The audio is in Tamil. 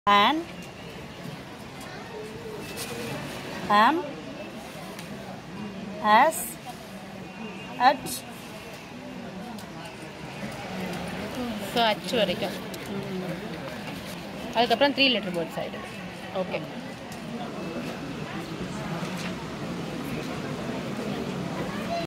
An, am, as, at. So அச்சு வரைக்கும். அதுக்கப்புறம் 3 லெட்டர் வேர்ட்ஸ் ஆகிடுது. ஓகே.